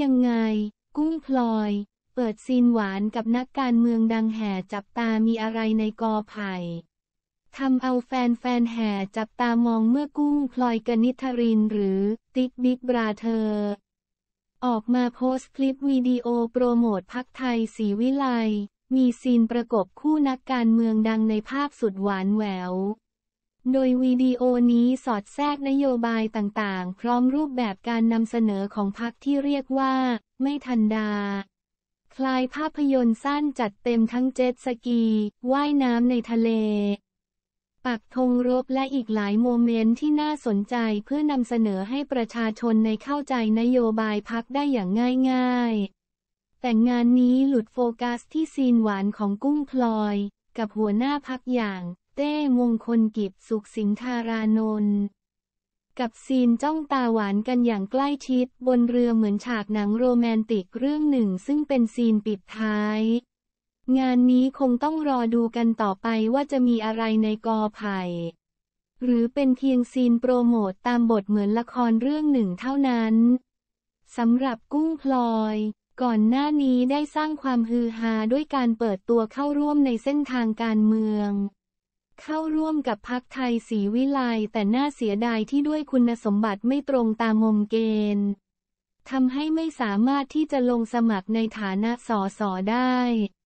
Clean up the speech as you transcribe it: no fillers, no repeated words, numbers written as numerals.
ยังไงกุ้งพลอยเปิดซีนหวานกับนักการเมืองดังแห่จับตามีอะไรในกอไผ่ทำเอาแฟนแห่จับตามองเมื่อกุ้งพลอยกนิษฐรินหรือติ๊กบิ๊กบราเธอออกมาโพสต์คลิปวิดีโอโปรโมทพรรคไทยศรีวิไลมีซีนประกบคู่นักการเมืองดังในภาพสุดหวานแหววโดยวิดีโอนี้สอดแทรกนโยบายต่างๆพร้อมรูปแบบการนำเสนอของพรรคที่เรียกว่าไม่ทันดาคล้ายภาพยนตร์สั้นจัดเต็มทั้งเจ็ตสกีว่ายน้ำในทะเลปักธงรบและอีกหลายโมเมนต์ที่น่าสนใจเพื่อนำเสนอให้ประชาชนในเข้าใจนโยบายพรรคได้อย่างง่ายๆแต่งานนี้หลุดโฟกัสที่ซีนหวานของกุ้งพลอยกับหัวหน้าพรรคอย่างเต้มงคลกิจสุขสินธารานนท์กับซีนจ้องตาหวานกันอย่างใกล้ชิดบนเรือเหมือนฉากหนังโรแมนติกเรื่องหนึ่งซึ่งเป็นซีนปิดท้ายงานนี้คงต้องรอดูกันต่อไปว่าจะมีอะไรในกอไผ่หรือเป็นเพียงซีนโปรโมทตามบทเหมือนละครเรื่องหนึ่งเท่านั้นสำหรับกุ้งพลอยก่อนหน้านี้ได้สร้างความฮือฮาด้วยการเปิดตัวเข้าร่วมในเส้นทางการเมืองเข้าร่วมกับพรรคไทยศรีวิไลแต่น่าเสียดายที่ด้วยคุณสมบัติไม่ตรงตามเกณฑ์ทำให้ไม่สามารถที่จะลงสมัครในฐานะสสได้